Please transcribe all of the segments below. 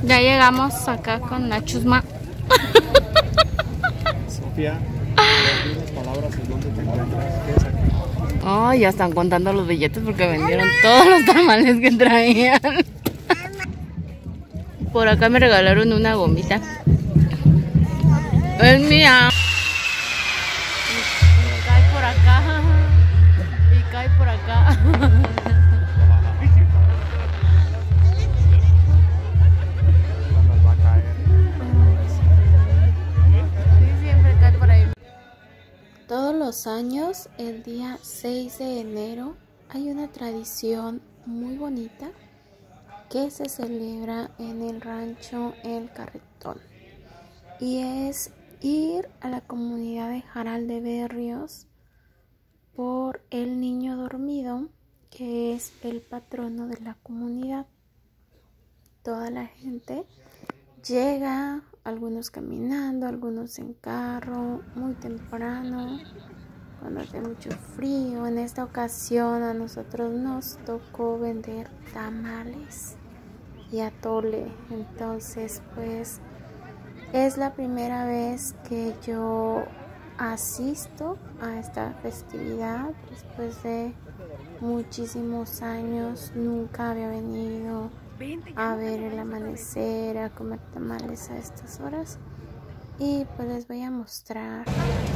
Ya llegamos acá con la chusma. Sofía, unas palabras en dónde te encuentras. ¿Qué es aquí? Oh, ya están contando los billetes porque vendieron todos los tamales que traían. Por acá me regalaron una gomita. Es mía. Y cae por acá. Y cae por acá. Nos va a caer. Sí, siempre cae por ahí. Todos los años, el día 6 de enero, hay una tradición muy bonita que se celebra en el rancho El Carretón. Y es ir a la comunidad de Jaral de Berrios por el niño dormido, que es el patrono de la comunidad. Toda la gente llega, algunos caminando, algunos en carro, muy temprano, cuando hace mucho frío. En esta ocasión a nosotros nos tocó vender tamales y atole. Entonces, pues, es la primera vez que yo asisto a esta festividad. Después de muchísimos años nunca había venido a ver el amanecer, a comer tamales a estas horas. Y pues les voy a mostrar.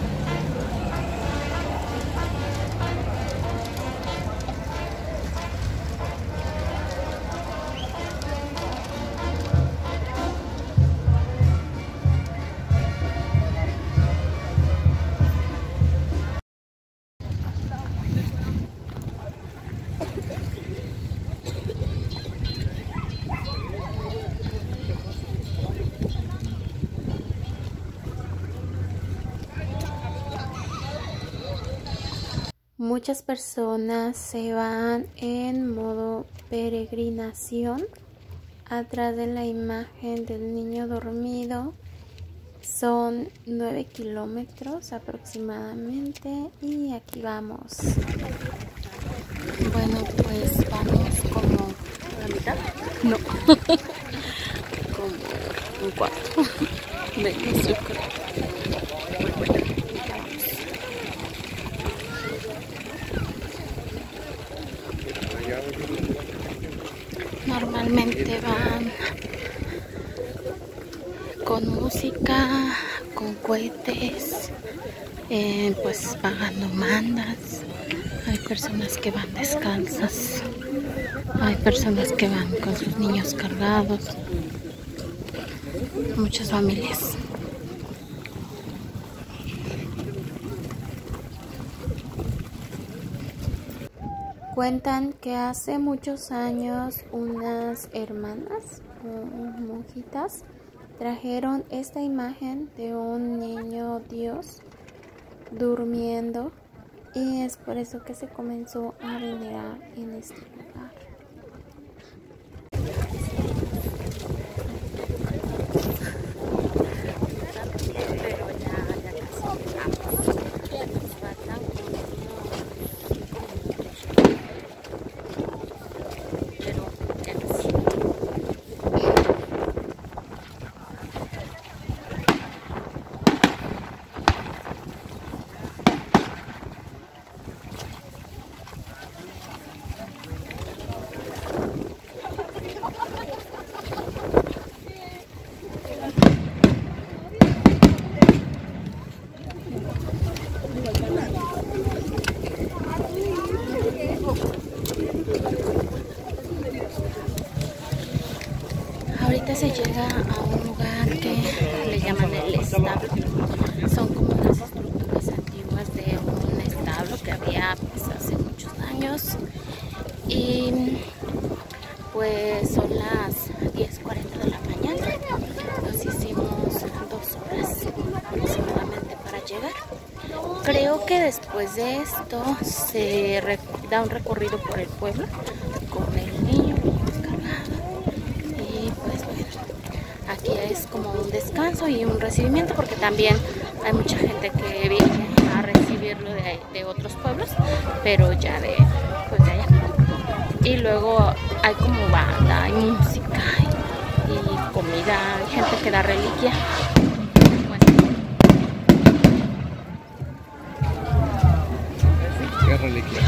Muchas personas se van en modo peregrinación atrás de la imagen del niño dormido. Son 9 kilómetros aproximadamente y aquí vamos. Bueno, pues vamos como a la mitad. No, como un cuarto. Menos, yo creo. Normalmente van con música, con cohetes, pues pagando mandas. Hay personas que van descalzas, hay personas que van con sus niños cargados, muchas familias. Cuentan que hace muchos años unas hermanas o monjitas trajeron esta imagen de un niño Dios durmiendo y es por eso que se comenzó a venerar en este lugar. Ahorita se llega a un lugar que le llaman el establo. Son como unas estructuras antiguas de un establo que había pues, hace muchos años. Y pues son las 10:40 de la mañana. Nos hicimos 2 horas aproximadamente para llegar. Creo que después de esto se da un recorrido por el pueblo con el niño cargado. Y pues bueno, aquí es como un descanso y un recibimiento porque también hay mucha gente que viene a recibirlo de otros pueblos, pero ya de allá. Y luego hay como banda, hay música y comida, hay gente que da reliquia. Bueno. ¿Qué reliquia?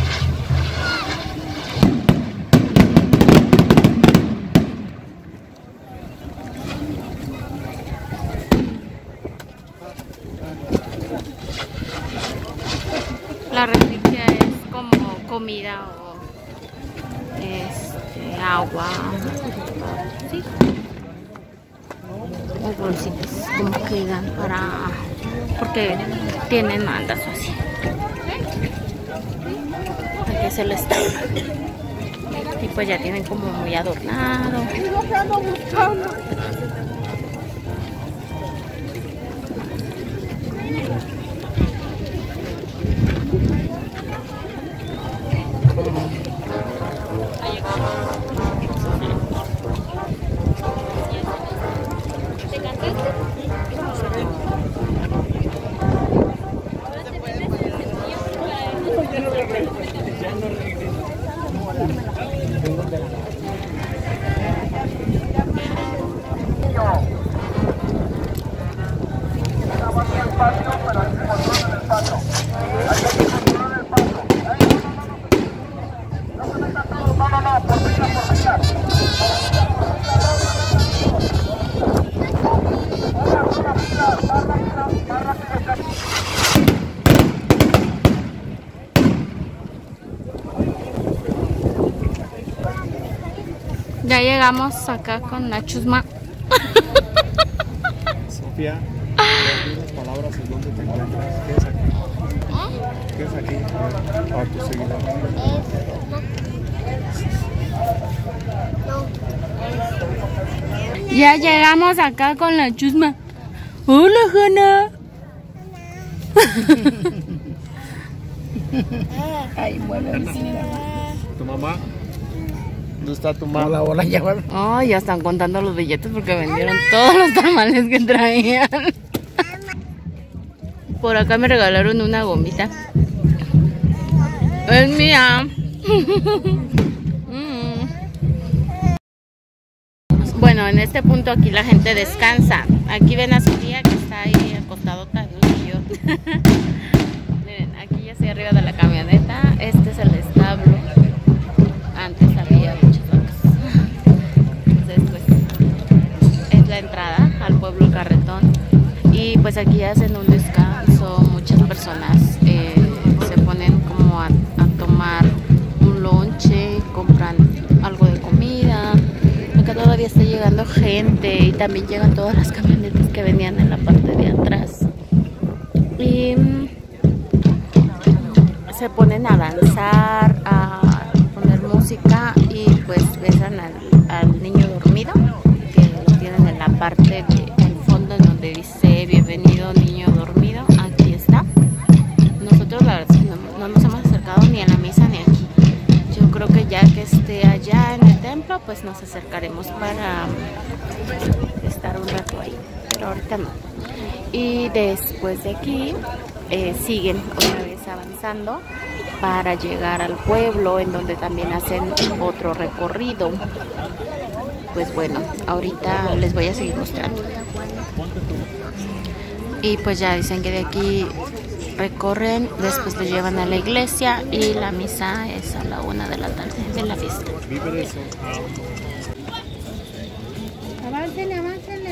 La reliquia es como comida o agua, sí, o bolsitas como que dan para, porque tienen mandas o así. Aquí es el estado y pues ya tienen como muy adornado. Ya llegamos acá con la chusma. Sofía, unas palabras en dónde te encuentras. ¿Qué es aquí? ¿Qué es aquí? Para tus seguidores. Ya llegamos acá con la chusma. Hola, Hanna. Ay, mueve. ¿Tu mamá? ¿Dónde está tu mamá? Hola, hola, ya van. Oh, ya están contando los billetes porque vendieron todos los tamales que traían. Por acá me regalaron una gomita. Es mía. Bueno, en este punto aquí la gente descansa. Aquí ven a Sofía que está ahí acostadota. Miren, aquí ya estoy arriba de la camioneta. Este es el establo. Antes había muchas vacas. Entonces, pues, es la entrada al pueblo Carretón. Y pues aquí hacen un descanso. Muchas personas se ponen como a tomar un lonche, compran algo de comida. Acá todavía está llegando gente y también llegan todas las camionetas que venían en la parte de atrás. Y se ponen a danzar, a poner música y pues besan al niño dormido, que lo tienen en la parte del fondo en donde dice bienvenido niño dormido. Aquí está. Nosotros la verdad es que no nos hemos acercado ni a la misa ni aquí. Yo creo que ya que esté allá en el templo pues nos acercaremos para estar un rato ahí, pero ahorita no. Y después de aquí siguen otra vez avanzando para llegar al pueblo, en donde también hacen otro recorrido. Pues bueno, ahorita les voy a seguir mostrando. Y pues ya dicen que de aquí recorren, después lo llevan a la iglesia y la misa es a la 1 de la tarde de la fiesta. Aváncenle, aváncenle.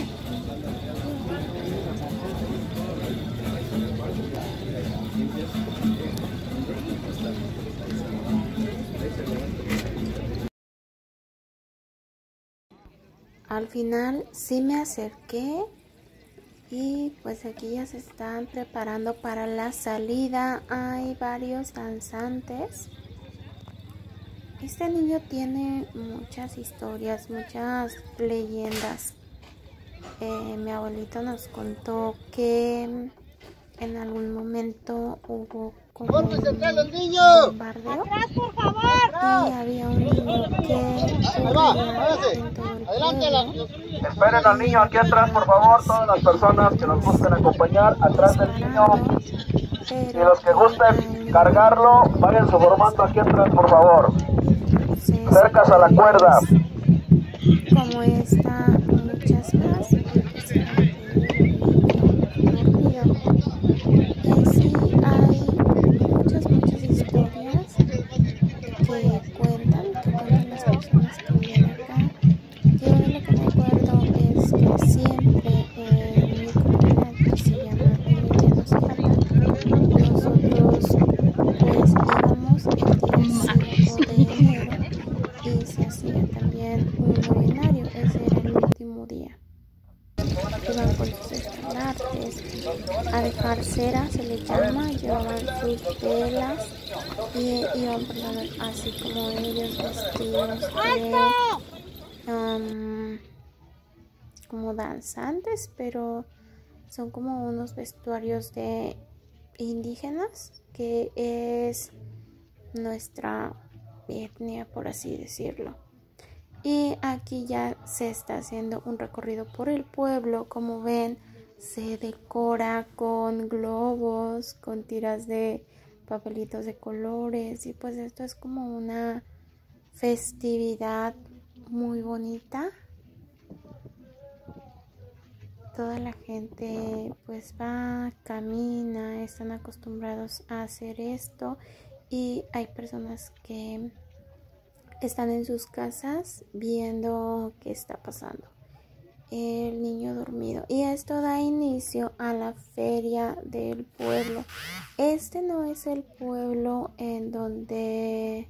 Al final sí me acerqué y pues aquí ya se están preparando para la salida. Hay varios danzantes. Este niño tiene muchas historias, muchas leyendas. Mi abuelito nos contó que en algún momento hubo como un bombardeo. ¡Atrás, por favor! Y había un niño que corría dentro del pueblo. Esperen al niño aquí atrás, por favor, todas las personas que nos gusten acompañar, atrás del niño. Y los que gusten cargarlo, váyanse formando aquí atrás, por favor. Cercas a la cuerda. Como esta, muchas vez más, y pues dormido. Y sí, hay muchas historias que cuentan las personas que viven acá. Yo de lo que me acuerdo es que siempre mi comunidad, que se llama Emiliano Zapata, nosotros pues íbamos el día 5 de enero y se hacía también un novenario. Ese era el último día. Iban con sus estandartes a dejar cera, se le llama, llevaban sus velas y iban así como ellos vestidos de como danzantes, pero son como unos vestuarios de indígenas, que es nuestra etnia, por así decirlo. Y aquí ya se está haciendo un recorrido por el pueblo. Como ven, se decora con globos, con tiras de papelitos de colores, y pues esto es como una festividad muy bonita. Toda la gente pues va, camina, están acostumbrados a hacer esto, y hay personas que están en sus casas viendo qué está pasando. El niño dormido. Y esto da inicio a la feria del pueblo. Este no es el pueblo en donde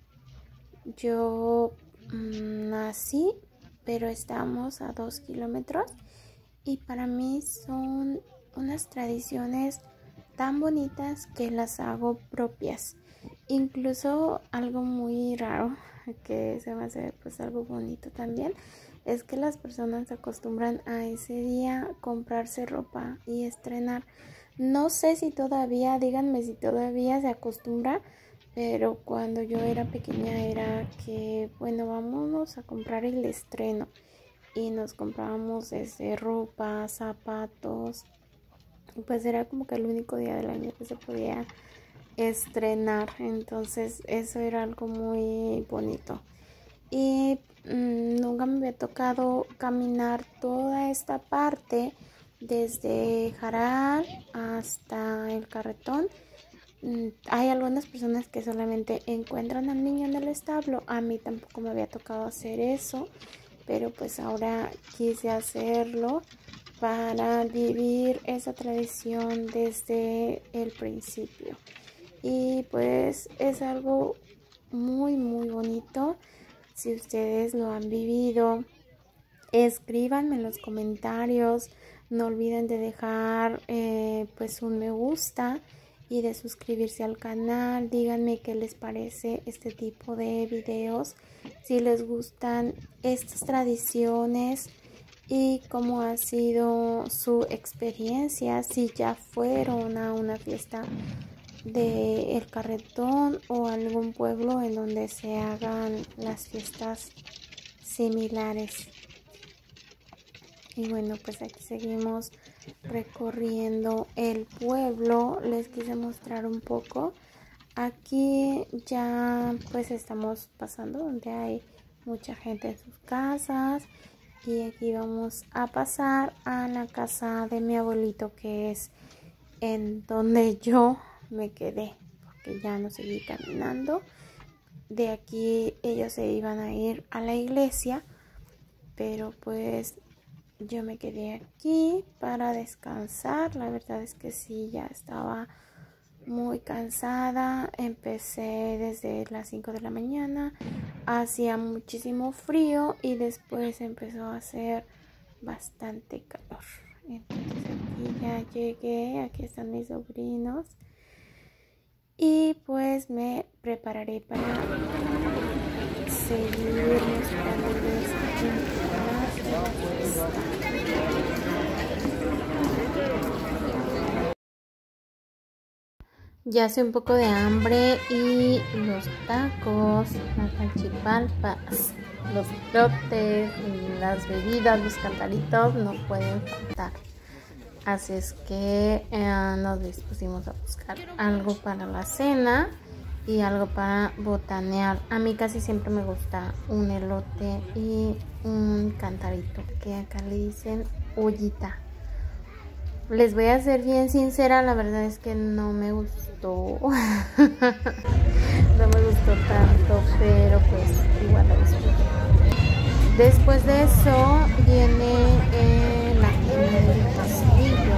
yo nací, pero estamos a 2 kilómetros. Y para mí son unas tradiciones tan bonitas que las hago propias. Incluso algo muy raro que se me hace pues algo bonito también, es que las personas se acostumbran a ese día comprarse ropa y estrenar. No sé si todavía, díganme si todavía se acostumbra, pero cuando yo era pequeña era que, bueno, vámonos a comprar el estreno, y nos comprábamos desde ropa, zapatos, y pues era como que el único día del año que se podía estrenar. Entonces eso era algo muy bonito. Y nunca me había tocado caminar toda esta parte desde Jaral hasta el Carretón. Hay algunas personas que solamente encuentran al niño en el establo. A mí tampoco me había tocado hacer eso, pero pues ahora quise hacerlo para vivir esa tradición desde el principio. Y pues es algo muy bonito. Si ustedes lo han vivido, escríbanme en los comentarios. No olviden de dejar pues un me gusta y de suscribirse al canal. Díganme qué les parece este tipo de videos, si les gustan estas tradiciones y cómo ha sido su experiencia, si ya fueron a una fiesta de El Carretón o algún pueblo en donde se hagan las fiestas similares. Y bueno, pues aquí seguimos recorriendo el pueblo. Les quise mostrar un poco. Aquí ya pues estamos pasando donde hay mucha gente en sus casas, y aquí vamos a pasar a la casa de mi abuelito, que es en donde yo me quedé, porque ya no seguí caminando. De aquí ellos se iban a ir a la iglesia, pero pues yo me quedé aquí para descansar. La verdad es que sí, ya estaba muy cansada. Empecé desde las 5 de la mañana, hacía muchísimo frío y después empezó a hacer bastante calor. Entonces aquí ya llegué, aquí están mis sobrinos, y pues me prepararé para seguir mostrándoles más de la fiesta. Ya hace un poco de hambre, y los tacos, las salchipalpas, los elotes, las bebidas, los cantaritos no pueden faltar. Así es que nos dispusimos a buscar algo para la cena, y algo para botanear. A mí casi siempre me gusta un elote y un cantarito, que acá le dicen ollita. Les voy a ser bien sincera, la verdad es que no me gustó. No me gustó tanto, pero pues igual lo disfruté. Después de eso viene la quema del castillo,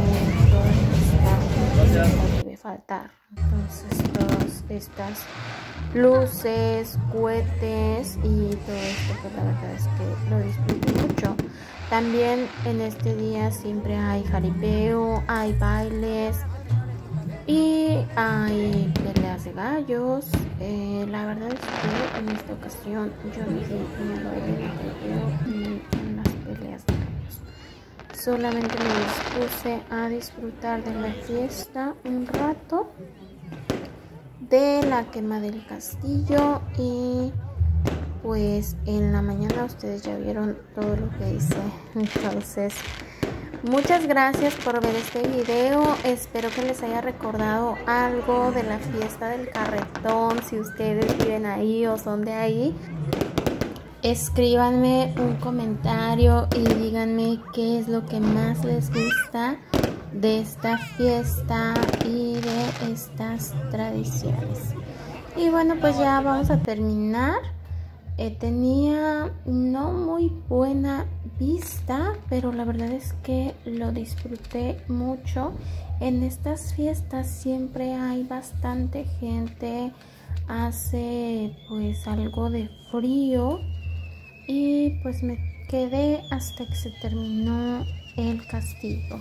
que no debe faltar. Entonces todas estas luces, cohetes y todo esto, pues la verdad es que lo disfruté mucho. También en este día siempre hay jaripeo, hay bailes y hay peleas de gallos. La verdad es que en esta ocasión yo no vi ni el baile de jaripeo ni en las peleas de gallos. Solamente me dispuse a disfrutar de la fiesta un rato, de la quema del castillo, y pues en la mañana ustedes ya vieron todo lo que hice. Entonces muchas gracias por ver este video, espero que les haya recordado algo de la fiesta del carretón. Si ustedes viven ahí o son de ahí, escríbanme un comentario y díganme qué es lo que más les gusta de esta fiesta y de estas tradiciones. Y bueno, pues ya vamos a terminar. Tenía no muy buena vista, pero la verdad es que lo disfruté mucho. En estas fiestas siempre hay bastante gente, hace pues algo de frío y pues me quedé hasta que se terminó el castillo.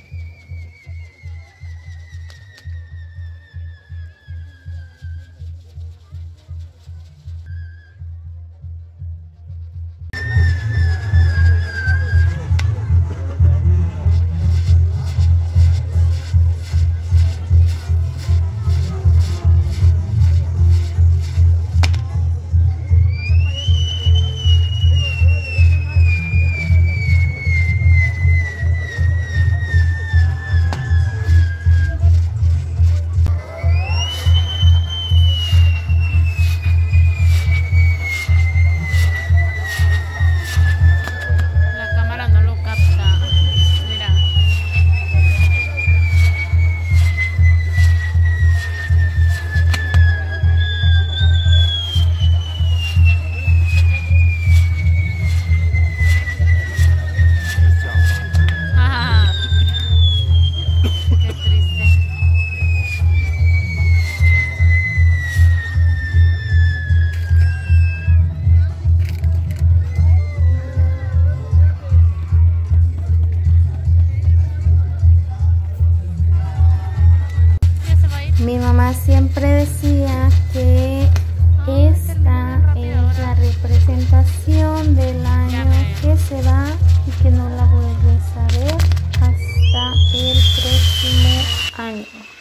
Mi mamá siempre decía que esta es la representación del año que se va y que no la vuelves a ver hasta el próximo año.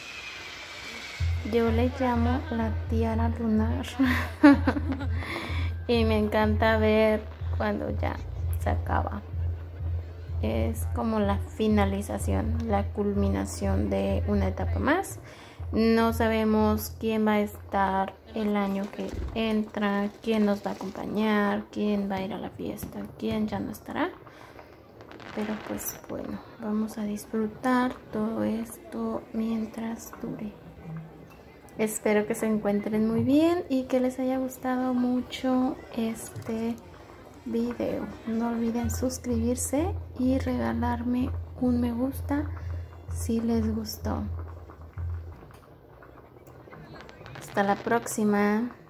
Yo le llamo la tiara lunar. Y me encanta ver cuando ya se acaba. Es como la finalización, la culminación de una etapa más. No sabemos quién va a estar el año que entra, quién nos va a acompañar, quién va a ir a la fiesta, quién ya no estará. Pero pues bueno, vamos a disfrutar todo esto mientras dure. Espero que se encuentren muy bien y que les haya gustado mucho este video. No olviden suscribirse y regalarme un me gusta si les gustó. Hasta la próxima.